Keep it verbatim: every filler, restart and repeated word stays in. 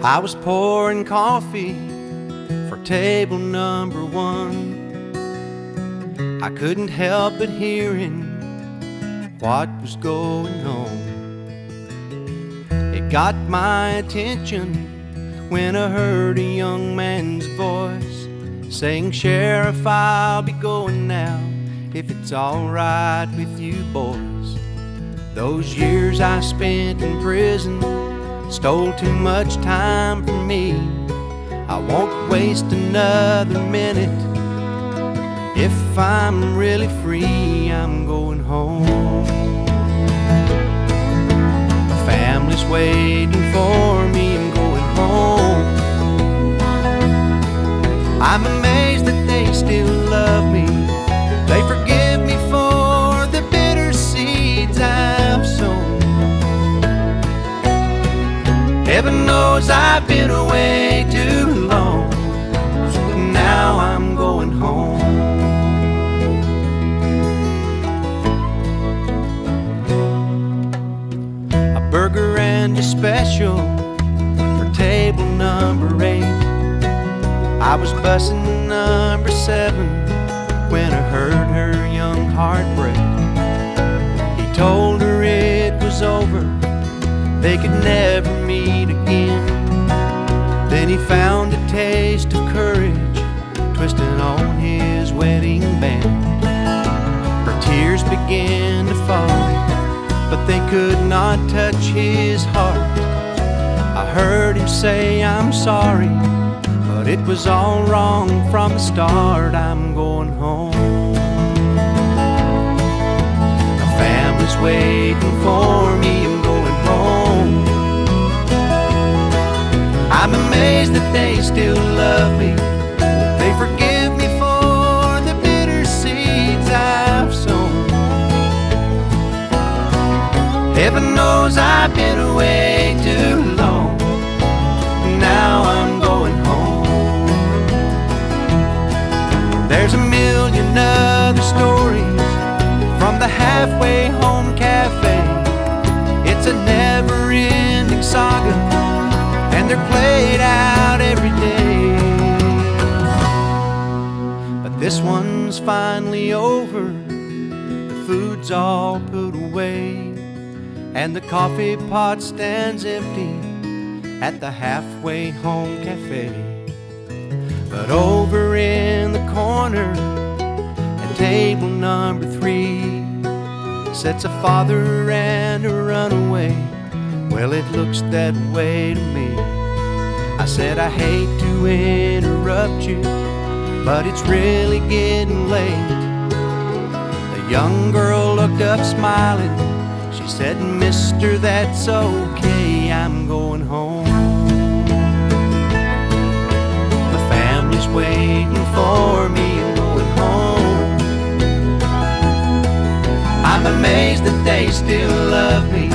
I was pouring coffee for table number one. I couldn't help but hearing what was going on. It got my attention when I heard a young man's voice saying, "Sheriff, I'll be going now, if it's all right with you boys. Those years I spent in prison stole too much time from me. I won't waste another minute. If I'm really free, I'm going home. My family's waiting for me, I'm going home. I'm amazed that they still love me. They forgive me for the bitter seeds I've sown. Heaven knows I've been away too long, so now I'm going home. A burger and a special for table number eight. I was bussing number seven when I heard her young heart break. He told her it was over, they could never meet again. Then he found a taste of courage twisting on his wedding band. Her tears began to fall, but they could not touch his heart. I heard him say, "I'm sorry, but it was all wrong from the start. I'm going home. My family's waiting for me, I'm going home. I'm amazed that they still love me. They forgive me for the bitter seeds I've sown. Heaven knows I've been away too long. Now I'm going home." There's a million other stories from the Halfway Home Cafe. It's a never-ending saga, and they're played out every day. But this one's finally over. The food's all put away, and the coffee pot stands empty at the Halfway Home Cafe. But over in the corner at table number three sits a father and a runaway. Well, it looks that way to me. I said, "I hate to interrupt you, but it's really getting late." The young girl looked up smiling. She said, "Mister, that's okay, I'm going home. My family's waiting for me, I'm going home. I'm amazed that they still love me.